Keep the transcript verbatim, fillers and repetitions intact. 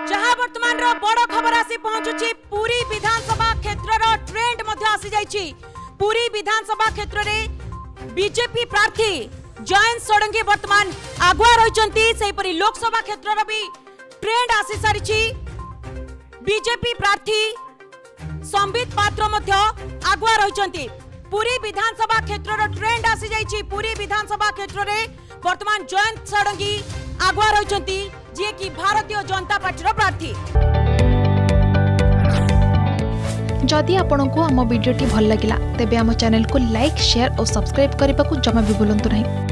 जहां वर्तमान रो बड़ खबर आसी पहुंचुची पुरी विधानसभा क्षेत्र रो ट्रेंड मध्य आसी जाईची। पुरी विधानसभा क्षेत्र रे बीजेपी प्रार्थी जयंत षडंगी वर्तमान आगुआ रहिचंती। सेपरि लोकसभा क्षेत्र रो भी ट्रेंड आसी सारिची। बीजेपी प्रार्थी संबित पात्र मध्य आगुआ रहिचंती। पुरी विधानसभा क्षेत्र रो ट्रेंड आसी जाईची। पुरी विधानसभा क्षेत्र रे वर्तमान जयंत षडंगी आगुआ रहिचंती, जे कि भारतीय जनता पार्टी रो प्रार्थी। जदि आपंक आम भिडी भल लगा तेब आम चैनल को लाइक शेयर और सब्सक्राइब करने को जमा भी भूलु नहीं।